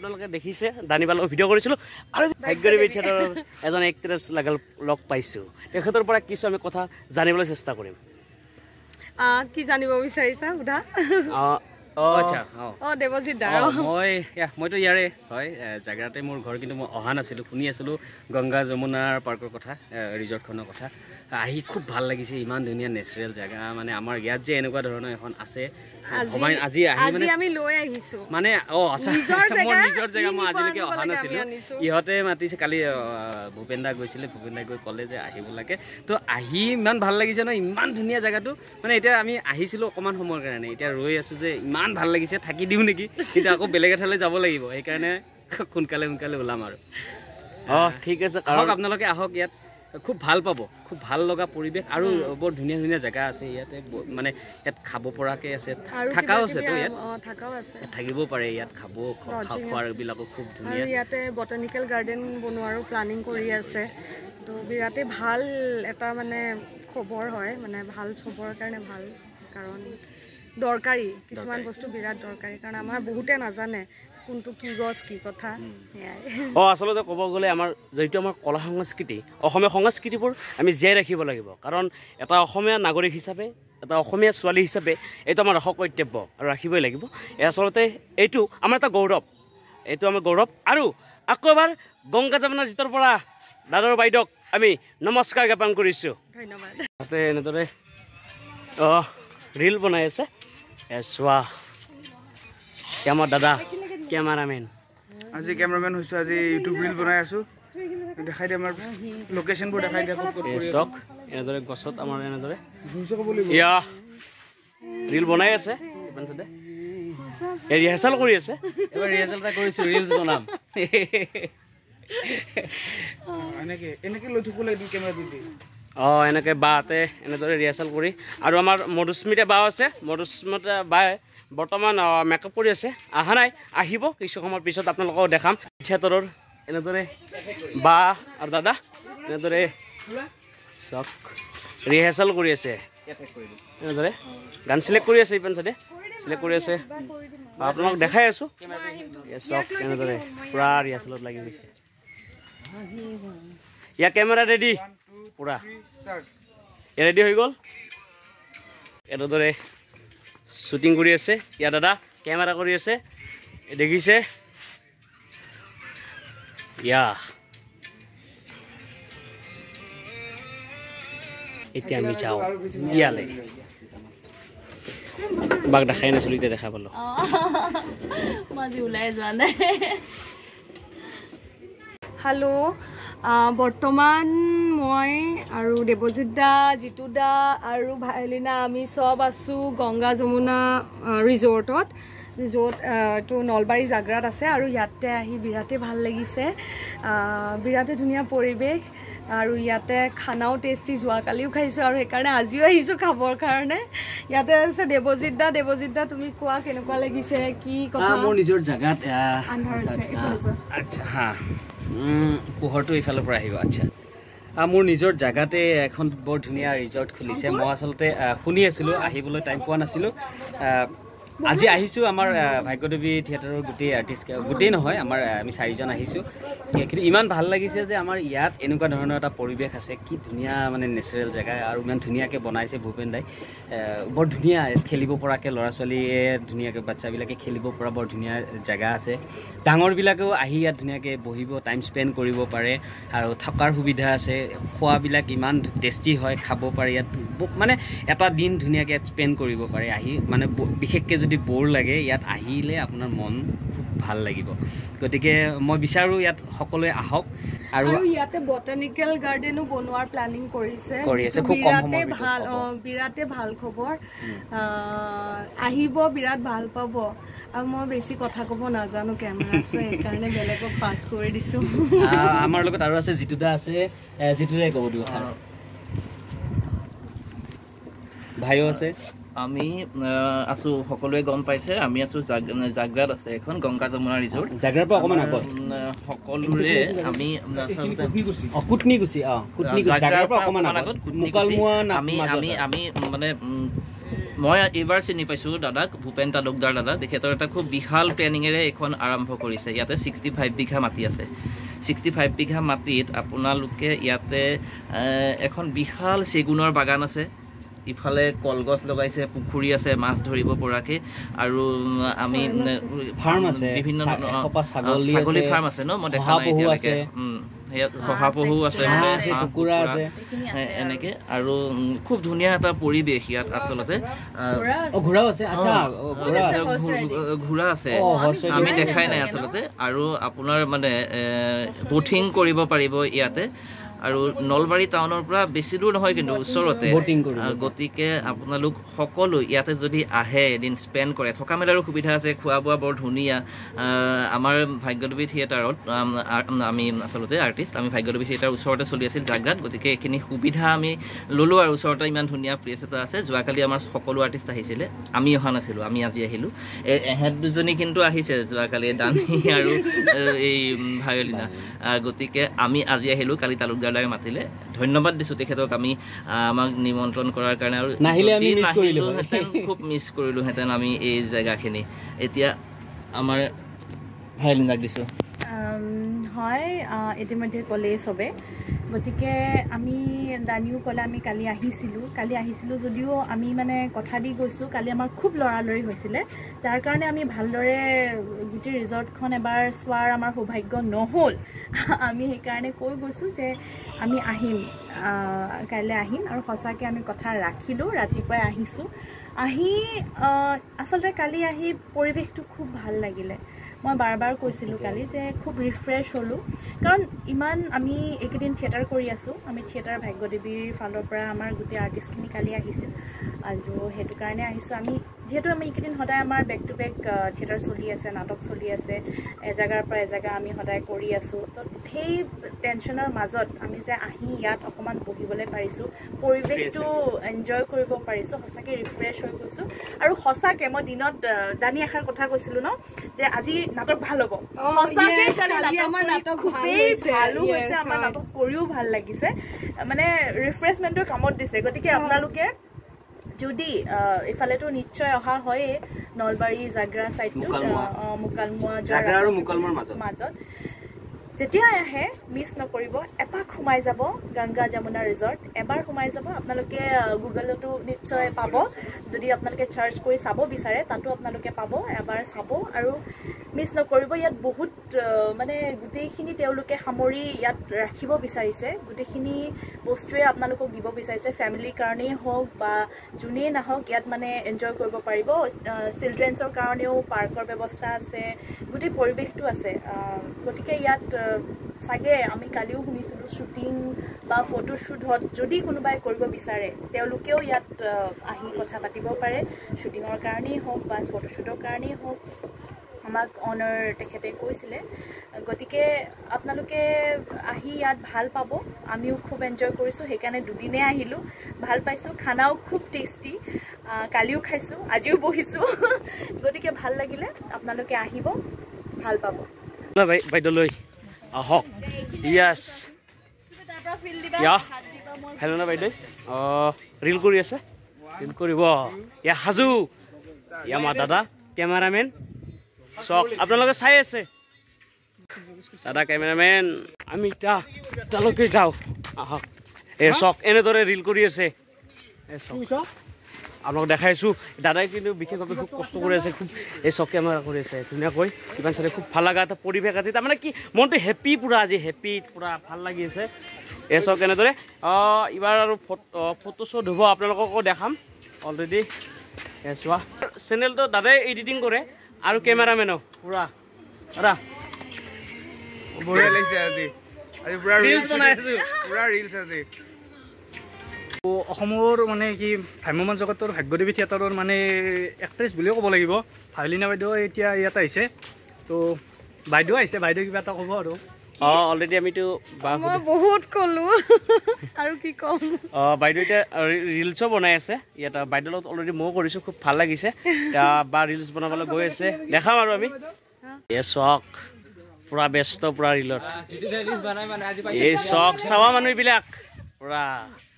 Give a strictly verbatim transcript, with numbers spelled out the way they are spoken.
আপোনালোকে দেখিছে দানিবালৰ ভিডিঅ' কৰিছিলোঁ আৰু ভাগ্যদেৱী থিয়েটাৰৰ এজন এক্ট্ৰেছ লগ পাইছোঁ তেখেতৰ পৰা কিছু আমি কথা জানিবলৈ চেষ্টা কৰিম কি জানিব বিচাৰিছা সোধা অঁ আচ্ছা অঁ দেৱজিৎ দা মই মইতো ইয়াৰে হয় জেগাতে মোৰ ঘৰ কিন্তু মই অহা নাছিলোঁ শুনি আছিলোঁ গংগা যমুনাৰ পাৰ্কৰ কথা ৰিজৰ্টখনৰ কথা আহি খুব ভাল লাগিছে ইমান ধুনীয়া নেচাৰেল জেগা মানে আমাৰ ইয়াত যে এনেকুৱা ধৰণৰ এখন আছে আজি আহি আমি লৈ আহিছোঁ মানে অঁ আচ্ছা মোৰ নিজৰ জেগা মই আজিলৈকে অহা নাছিলোঁ ইহঁতে মাতিছে কালি ভূপেন দা গৈছিলে ভূপেন দাই গৈ ক'লে যে আহিব লাগে তো আহি ইমান ভাল লাগিছে ন ইমান ধুনীয়া জেগাটো মানে এতিয়া আমি আহিছিলোঁ অকণমান সময়ৰ কাৰণে এতিয়া ৰৈ আছোঁ যে ইমান ভাল লাগিছে থাকি দিওঁ নেকি কিন্তু আকৌ বেলেগ এঠাইলৈ যাব লাগিব সেইকাৰণে সোনকালে সোনকালে ওলাম আৰু অঁ ঠিক আছে আহক আপোনালোকে আহক ইয়াত খুব ভাল পাব খুব ভাল লগা পৰিৱেশ আৰু বৰ ধুনীয়া ধুনীয়া জেগা আছে ইয়াতে মানে ইয়াত খাব পৰাকৈ আছে থাকাও আছেতো ইয়াত থাকিব পাৰে ইয়াত খাব খোৱাবিলাকো খুব ধুনীয়া ইয়াতে বটানিকেল গাৰ্ডেন বনোৱাৰো প্লানিং কৰি আছে তো বিৰাটেই ভাল এটা মানে খবৰ হয় মানে ভাল চবৰ কাৰণে ভাল কাৰণ দৰকাৰী কিছুমান বস্তু বিৰাট দৰকাৰী কাৰণ আমাৰ বহুতে নাজানে কোনটো কি গছ কি কথা অঁ আচলতে ক'ব গ'লে আমাৰ যিটো আমাৰ কলা সংস্কৃতি অসমীয়া সংস্কৃতিবোৰ আমি জীয়াই ৰাখিব লাগিব কাৰণ এটা অসমীয়া নাগৰিক হিচাপে এটা অসমীয়া ছোৱালী হিচাপে এইটো আমাৰ ৰস কৰ্তব্য আৰু ৰাখিবই লাগিব এই আচলতে এইটো আমাৰ এটা গৌৰৱ এইটো আমাৰ গৌৰৱ আৰু আকৌ এবাৰ গংগা যমুনা জিতৰ পৰা দাদাৰ বাইদেউক আমি নমস্কাৰ জ্ঞাপন কৰিছোঁ ধন্যবাদ তাতে এনেদৰে অঁ ৰীল বনাই আছে চোৱা আমাৰ দাদা কেমেৰামেন আজি কেমেৰামেন হৈছোঁ আজি ইউটিউব ৰীল বনাই আছোঁ দেখাই দিয়ে আমাৰ লোকেশ্যনবোৰ দেখাই দিয়ে চক এনেদৰে গছত আমাৰ এনেদৰে ইয়া ৰীল বনাই আছে ৰিহাৰ্চেল কৰি আছে এবাৰ ৰিহাৰ্চেল এটা কৰিছোঁ ৰীলছ বনাম এনেকৈ এনেকৈ লৈ থাকিব লাগিব কেমেৰা দি অঁ এনেকৈ বাহঁতে এনেদৰে ৰিহাৰ্চেল কৰি আৰু আমাৰ মধুস্মিতা বা আছে মধুস্মিতা বাই বৰ্তমান মেকআপ কৰি আছে অহা নাই আহিব কিছু সময়ৰ পিছত আপোনালোকক দেখাম থিয়েটাৰৰ এনেদৰে বা আৰু দাদা এনেদৰে চক ৰিহাৰ্চেল কৰি আছে এনেদৰে গান চিলেক্ট কৰি আছে ইপান চাইডে চিলেক্ট কৰি আছে আপোনালোকক দেখাই আছোঁ চক এনেদৰে পূৰা ৰিহাৰ্চেলত লাগি গৈছে ইয়াৰ কেমেৰা ৰেডি পূৰা ৰেডি হৈ গ'ল এনেদৰে শ্বুটিং কৰি আছে ইয়াৰ দাদা কেমেৰা কৰি আছে দেখিছে ইয়া এতিয়া আমি যাওঁ ইয়ালৈ বাক দেখাই নাছিলোঁ এতিয়া দেখা পালোঁ হেল্ল' বৰ্তমান মই আৰু দেৱজিৎ দা জিতু দা আৰু ভাইলিনা আমি চব আছোঁ গংগা যমুনা ৰিজৰ্টত য'ত এইটো নলবাৰী জাগ্ৰাত আছে আৰু ইয়াতে আহি বিৰাটেই ভাল লাগিছে বিৰাটেই ধুনীয়া পৰিৱেশ আৰু ইয়াতে খানাও টেষ্টি যোৱাকালিও খাইছোঁ আৰু সেইকাৰণে আজিও আহিছোঁ খাবৰ কাৰণে ইয়াতে আছে দেৱজিৎ দা দেৱজিৎ দা তুমি কোৱা কেনেকুৱা লাগিছে কি কথা মোৰ নিজৰ জেগাত আচ্ছা হা পোহৰটো ইফালৰ পৰা আহিব আচ্ছা মোৰ নিজৰ জেগাতে এখন বৰ ধুনীয়া ৰিজৰ্ট খুলিছে মই আচলতে শুনি আছিলোঁ আহিবলৈ টাইম পোৱা নাছিলোঁ আজি আহিছোঁ আমাৰ ভাগ্যদেৱী থিয়েটাৰৰ গোটেই আৰ্টিষ্ট গোটেই নহয় আমাৰ আমি চাৰিজন আহিছোঁ কিন্তু ইমান ভাল লাগিছে যে আমাৰ ইয়াত এনেকুৱা ধৰণৰ এটা পৰিৱেশ আছে কি ধুনীয়া মানে নেচাৰেল জেগা আৰু ইমান ধুনীয়াকৈ বনাইছে ভূপেন দাই বৰ ধুনীয়া খেলিব পৰাকৈ ল'ৰা ছোৱালীয়ে ধুনীয়াকৈ বাচ্চাবিলাকে খেলিব পৰা বৰ ধুনীয়া জেগা আছে ডাঙৰবিলাকেও আহি ইয়াত ধুনীয়াকৈ বহিব টাইম স্পেণ্ড কৰিব পাৰে আৰু থকাৰ সুবিধা আছে খোৱাবিলাক ইমান টেষ্টি হয় খাব পাৰে ইয়াত মানে এটা দিন ধুনীয়াকৈ ইয়াত স্পেণ্ড কৰিব পাৰে আহি মানে বিশেষকৈ যদি বৰ লাগে ইয়াত আহিলে আপোনাৰ মন খুব ভাল লাগিব গতিকে মই বিচাৰোঁ ইয়াত সকলোৱে আহক আৰু ইয়াতে বটানিকেল গাৰ্ডেনো বনোৱাৰ প্লানিং কৰিছে কৰি আছে খুব কম সময়ত ভাল বিৰাটেই ভাল খবৰ আহিব বিৰাট ভাল পাব আৰু মই বেছি কথা ক'ব নাজানো কেমেৰাত সেইকাৰণে বেলেগক পাছ কৰি দিছোঁ আমাৰ লগত আৰু আছে জিতু দা আছে জিতু দাই ক'ব দিব ভাইও আছে আমি আছো সকলোৱে গম পাইছে আমি আছো জাগ্ৰাত আছে এখন গংগা যমুনা ৰিজৰ্ট জাগ্ৰাৰ পৰা অকণমান আগত সকলোৰে আমি কুটনিগুচি অঁ কুটনিগুচি জাগ্ৰাৰ পৰা অকণমান আগত আমি আমি আমি মানে মই এইবাৰ চিনি পাইছোঁ দাদাক ভূপেন তালুকদাৰ দাদা তেখেতৰ এটা খুব বিশাল প্লেনিঙেৰে এইখন আৰম্ভ কৰিছে ইয়াতে ছিক্সটি ফাইভ বিঘা মাটি আছে ছিক্সটি ফাইভ বিঘা মাটিত আপোনালোকে ইয়াতে এখন বিশাল চেগুনৰ বাগান আছে ইফালে কলগছ লগাইছে পুখুৰী আছে মাছ ধৰিব পৰাকে আৰু আমি ফাৰ্ম আছে বিভিন্ন ছাগলী ফাৰ্ম আছে ন মই দেখা নাই এতিয়ালৈকে শহাপহু আছে কুকুৰা আছে এনেকে আৰু খুব ধুনীয়া এটা পৰিৱেশ ইয়াত আচলতে ঘোঁৰাও আছে আচ্ছা ঘোঁৰা আছে আমি দেখাই নাই আচলতে আৰু আপোনাৰ মানে বোটিং কৰিব পাৰিব ইয়াতে আৰু নলবাৰী টাউনৰ পৰা বেছি দূৰ নহয় কিন্তু ওচৰতে গতিকে আপোনালোক সকলো ইয়াতে যদি আহে এদিন স্পেণ্ড কৰে থকা মেলাৰো সুবিধা আছে খোৱা বোৱা বৰ ধুনীয়া আমাৰ ভাগ্যদেৱী থিয়েটাৰত আমি আচলতে আৰ্টিষ্ট আমি ভাগ্যদেৱী থিয়েটাৰ ওচৰতে চলি আছিল জাগ্ৰাত গতিকে এইখিনি সুবিধা আমি ল'লোঁ আৰু ওচৰতে ইমান ধুনীয়া প্লেচ এটা আছে যোৱাকালি আমাৰ সকলো আৰ্টিষ্ট আহিছিলে আমি অহা নাছিলোঁ আমি আজি আহিলোঁ এহেঁত দুজনী কিন্তু আহিছে যোৱাকালি দানী আৰু এই ভায়লিনা গতিকে আমি আজি আহিলোঁ কালি তালুকদাৰ মাতিলে ধন্যবাদ দিছোঁ তেখেতক আমি আমাক নিমন্ত্ৰণ কৰাৰ কাৰণে আৰু খুব মিছ কৰিলোহেঁতেন আমি এই জেগাখিনি এতিয়া আমাৰ ভায়লিনাক দিছোঁ হয় ইতিমধ্যে ক'লেই চবে গতিকে আমি দানিও ক'লে আমি কালি আহিছিলোঁ কালি আহিছিলোঁ যদিও আমি মানে কথা দি গৈছোঁ কালি আমাৰ খুব লৰালৰি হৈছিলে যাৰ কাৰণে আমি ভালদৰে গোটেই ৰিজৰ্টখন এবাৰ চোৱাৰ আমাৰ সৌভাগ্য নহ'ল আমি সেইকাৰণে কৈ গৈছোঁ যে আমি আহিম কাইলৈ আহিম আৰু সঁচাকৈ আমি কথা ৰাখিলোঁ ৰাতিপুৱাই আহিছোঁ আহি আচলতে কালি আহি পৰিৱেশটো খুব ভাল লাগিলে মই বাৰ বাৰ কৈছিলোঁ কালি যে খুব ৰিফ্ৰেছ হ'লোঁ কাৰণ ইমান আমি এইকেইদিন থিয়েটাৰ কৰি আছোঁ আমি থিয়েটাৰ ভাগ্যদেৱীৰ ফালৰ পৰা আমাৰ গোটেই আৰ্টিষ্টখিনি কালি আহিছিল আৰু সেইটো কাৰণে আহিছোঁ আমি যিহেতু আমি এইকেইদিন সদায় আমাৰ বেক টু বেক থিয়েটাৰ চলি আছে নাটক চলি আছে এজেগাৰ পৰা এজেগা আমি সদায় কৰি আছোঁ তো সেই টেনশ্যনৰ মাজত আমি যে আহি ইয়াত অকণমান বহিবলৈ পাৰিছোঁ পৰিৱেশটো এনজয় কৰিব পাৰিছোঁ সঁচাকৈ ৰিফ্ৰেছ হৈ গৈছোঁ আৰু সঁচাকৈ মই দিনত দানি এষাৰ কথা কৈছিলোঁ ন যে আজি নাটক ভাল হ'ব সঁচাকৈ আমাৰ নাটক ভালো হৈছে আমাৰ নাটক কৰিও ভাল লাগিছে মানে ৰিফ্ৰেছমেণ্টৰ কামত দিছে গতিকে আপোনালোকে যদি ইফালেতো নিশ্চয় অহা হয়ে নলবাৰী জাগ্ৰা চাইডটো মুকালমুৱা মাজত যেতিয়াই আহে মিছ নকৰিব এপাক সোমাই যাব গংগা যমুনা ৰিজৰ্ট এবাৰ সোমাই যাব আপোনালোকে গুগলতো নিশ্চয় পাব যদি আপোনালোকে চাৰ্চ কৰি চাব বিচাৰে তাতো আপোনালোকে পাব এবাৰ চাব আৰু মিছ নকৰিব ইয়াত বহুত মানে গোটেইখিনি তেওঁলোকে সামৰি ইয়াত ৰাখিব বিচাৰিছে গোটেইখিনি বস্তুৱে আপোনালোকক দিব বিচাৰিছে ফেমিলিৰ কাৰণেই হওক বা যোনেই নাহক ইয়াত মানে এনজয় কৰিব পাৰিব চিলড্ৰেনছৰ কাৰণেও পাৰ্কৰ ব্যৱস্থা আছে গোটেই পৰিৱেশটো আছে গতিকে ইয়াত চাগে আমি কালিও শুনিছিলোঁ শ্বুটিং বা ফটোশ্বুটত যদি কোনোবাই কৰিব বিচাৰে তেওঁলোকেও ইয়াত আহি কথা পাতিব পাৰে শ্বুটিঙৰ কাৰণেই হওক বা ফটোশ্বুটৰ কাৰণেই হওক আমাক অনাৰ তেখেতে কৈছিলে গতিকে আপোনালোকে আহি ইয়াত ভাল পাব আমিও খুব এনজয় কৰিছোঁ সেইকাৰণে দুদিনে আহিলোঁ ভাল পাইছোঁ খানাও খুব টেষ্টি কালিও খাইছোঁ আজিও বহিছোঁ গতিকে ভাল লাগিলে আপোনালোকে আহিব ভাল পাব বাইদেউলৈ আহক ইয়াছ হেল্ল' না বাইদেউ অঁ ৰিল কৰি আছে ৰিল কৰিব ইয়া সাজু ইয়া মা দাদা কেমেৰামেন চক আপোনালোকে চাই আছে দাদা কেমেৰামেন আমি এতিয়া তালৈকে যাওঁ আহক এই চক এনেদৰে ৰিল কৰি আছে আপোনালোক দেখাইছোঁ দাদাই কিন্তু বিশেষভাৱে খুব কষ্ট কৰি আছে খুব এই চক কেমেৰা কৰি আছে ধুনীয়াকৈ কিমান চালে খুব ভাল লগা এটা পৰিৱেশ আছে তাৰমানে কি মনটো হেপী পূৰা আজি হেপী পূৰা ভাল লাগি আছে এই চক এনেদৰে এইবাৰ আৰু ফটো শ্বুট হ'ব আপোনালোককো দেখাম অলৰেডি চোৱা চেনেলটো দাদাই এডিটিং কৰে আৰু কেমেৰামেনো পুৰা দাদা বঢ়িয়া লাগিছে আজি আজি পুৰা ৰিলছ বনাই আছো পুৰা ৰিলছ আজি অসমৰ মানে কি ভ্ৰাম্যমান জগতৰ ভাগ্যদেৱী থিয়েটাৰৰ মানে এক্ট্ৰেছ বুলিও ক'ব লাগিব ভায়লিনা বাইদেউ এতিয়া ইয়াত আহিছে তো বাইদেউ আহিছে বাইদেউ কিবা এটা ক'ব আৰু অঁ অলৰেডি আমিতো বহুত ক'লোঁ আৰু কি ক'ম অঁ বাইদেউ এতিয়া ৰিলছো বনাই আছে ইয়াত বাইদেউৰ লগত অলৰেডি ময়ো কৰিছোঁ খুব ভাল লাগিছে এতিয়া বা ৰিলছ বনাবলৈ গৈ আছে দেখাম আৰু আমি এই চক পুৰা ব্যস্ত পুৰা ৰিলত এই চক চাবা মানুহবিলাক পুৰা